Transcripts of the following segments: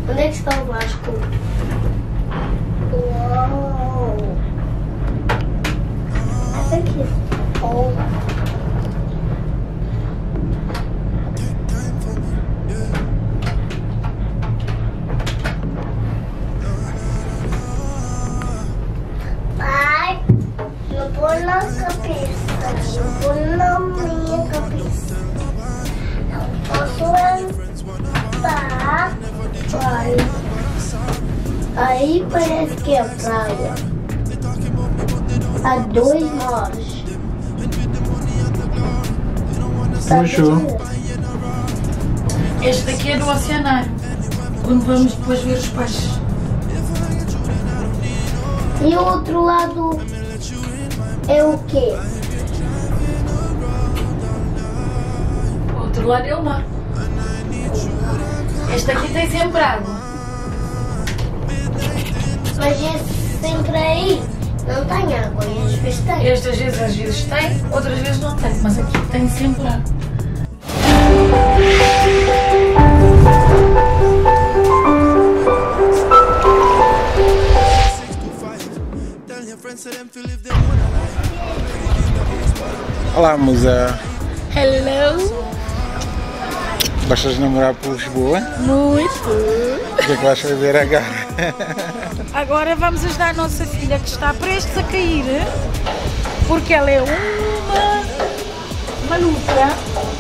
Onde é que está o Vasco? Uau! Aqui. Oh. Pai, não põe na cabeça, não põe na minha cabeça. Não posso entrar. Pai. Aí parece que é praia. Há 2 horas. Bonjour. Este daqui é do oceanário, onde vamos depois ver os peixes. E o outro lado é o quê? O outro lado é o mar. Este aqui tem sempre água. Mas esse sempre aí não tem água e às vezes tem. Este às vezes tem, outras vezes não tem, mas aqui tem sempre água. Olá, musa. Hello! Gostas de namorar por Lisboa? Muito! O que é que vais fazer agora? Agora vamos ajudar a nossa filha que está prestes a cair, porque ela é uma maluca.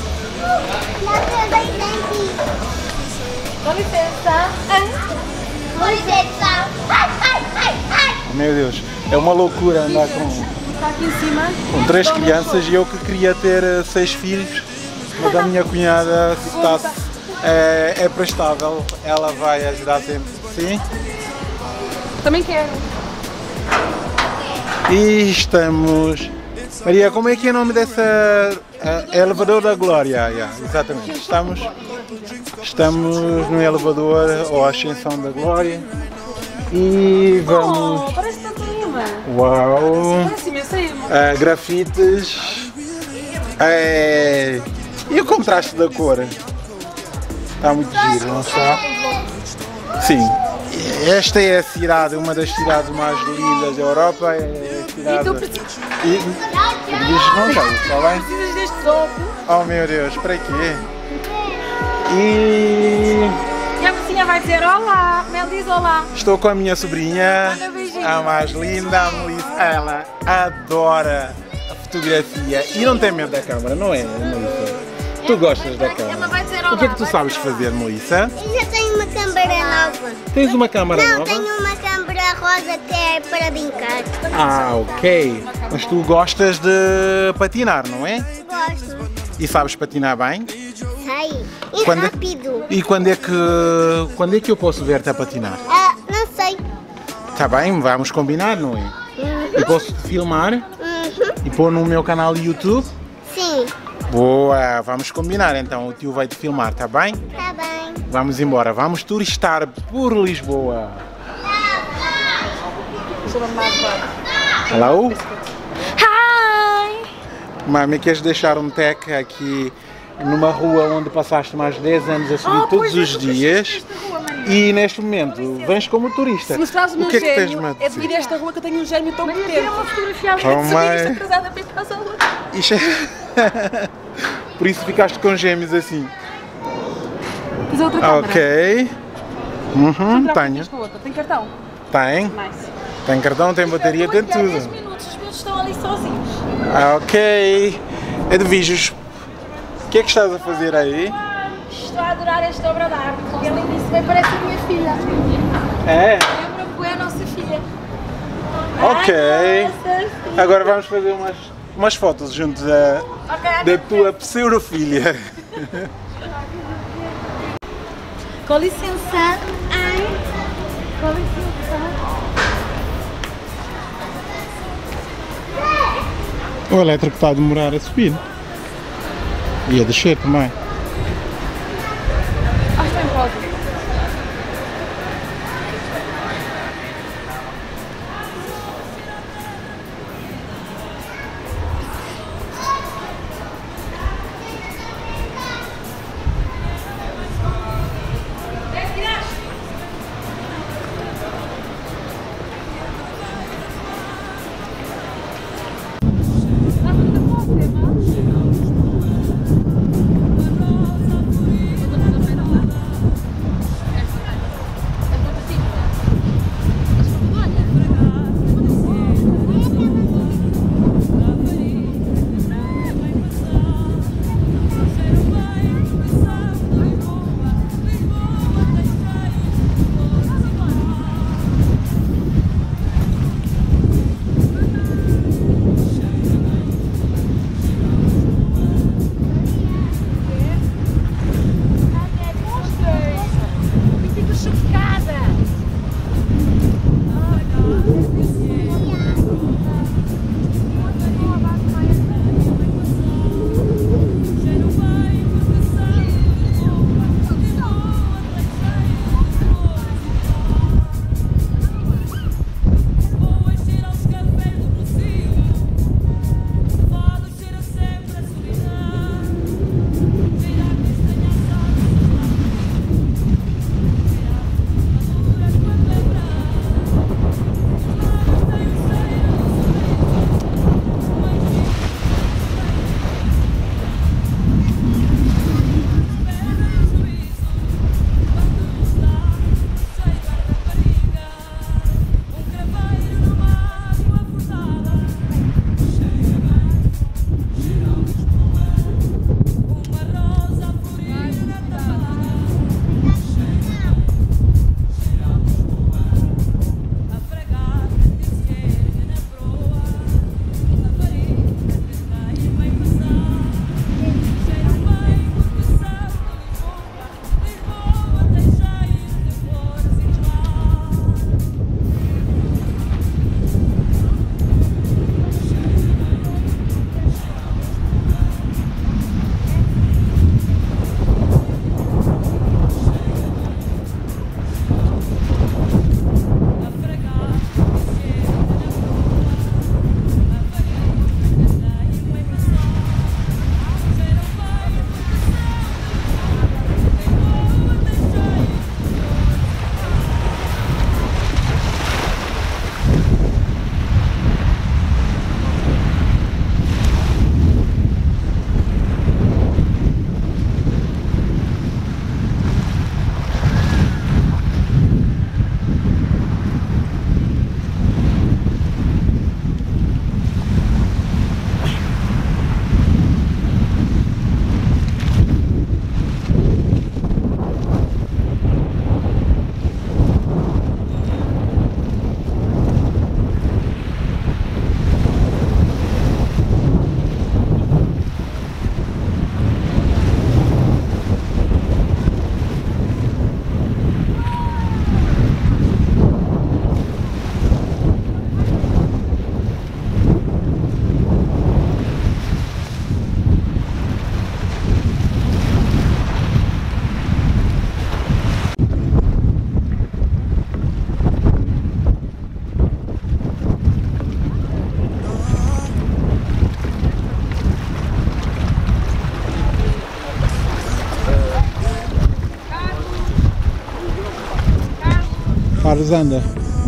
Com licença! Com licença. Meu Deus, é uma loucura andar Está aqui em cima. com 3 crianças e eu que queria ter 6 filhos, mas a minha cunhada é prestável, ela vai ajudar sempre. Sim? Também quero. E estamos... Maria, como é que é o nome dessa... elevador da Glória, exatamente. Estamos no elevador ou ascensão da Glória e vamos... Oh, parece tanto linda. Uau! Parece imenso aí, Grafites e o contraste da cor está muito giro, não está? Sim, esta é a cidade, uma das cidades mais lindas da Europa. É a cidade... E tu precisas... Não sei, está bem? Precisas deste óculos. Oh meu Deus, para quê? E a mocinha vai dizer olá. Mel diz olá. estou com a minha sobrinha, Manda beijinho. a mais linda, a Melissa. Ela adora a fotografia e não tem medo da câmera, não é, Melissa? Tu gostas da Ela câmera. vai dizer olá. O que é que tu sabes fazer, Melissa? Eu já tenho uma câmera nova. Tens uma câmera Não, nova? tenho uma câmera rosa que é para brincar. Ah, ok. Mas tu gostas de patinar, não é? Gosto. E sabes patinar bem? Sei. E Quando é- rápido. E quando é que eu posso ver-te a patinar? Ah, não sei. Tá bem, vamos combinar, não é? Eu posso te filmar e pôr no meu canal do YouTube? Sim. Boa, vamos combinar então, o tio vai te filmar, tá bem? Tá bem. Vamos embora, vamos turistar por Lisboa. Hello? Hi! Mami, queres deixar um tag aqui numa rua onde passaste mais de 10 anos a subir todos os dias e neste momento vens como turista. Se mostrares o meu que é que tens-me gênio, a é dizer? devido a esta rua que eu tenho um gênio tão potente. Uma fotografia ali Oh, de mãe. subir atrasada para ir para a rua. Isto é... Por isso ficaste com gêmeos assim. Tens outra câmera? Ok. Tenho. Com outra. Tem cartão? Tem. Nice. Tem cartão, tem bateria, tem Daqui a 10 tudo. minutos, os meus estão ali sozinhos. Ok. Edviges, o que é que estás a fazer aí? Estou a adorar esta obra de arte. E além disso, bem parece a minha filha. É? Lembra-me, é a nossa filha. Ok. Ai, nossa filha. Agora vamos fazer umas fotos juntos da tua pseudo-filha. Com licença. Ai. Com licença. O elétrico está a demorar a subir. E a descer também. Acho que tem pausa. Carlos anda.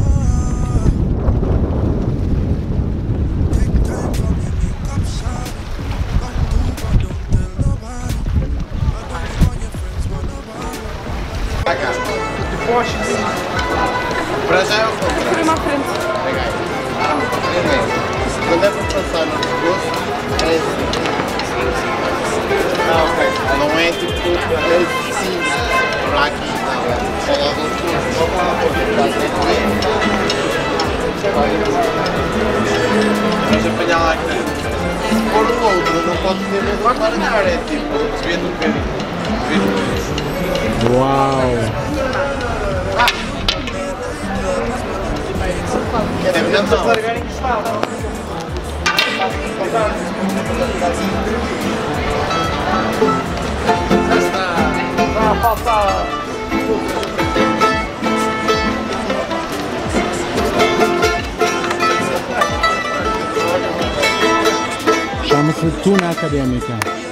Para já é o contrário. Por uma frente. Primeiro, quando é para passar no pescoço, é assim. Ah, ok. Não é tipo assim, para aqui, não. É logo no pescoço. Vamos apanhar lá aqui. Se for o outro, não pode ter medo de largar, é tipo, desviando um bocadinho. Uau! É melhor não largar encostado. Já está. Está a faltar. Chama-se tuna académica.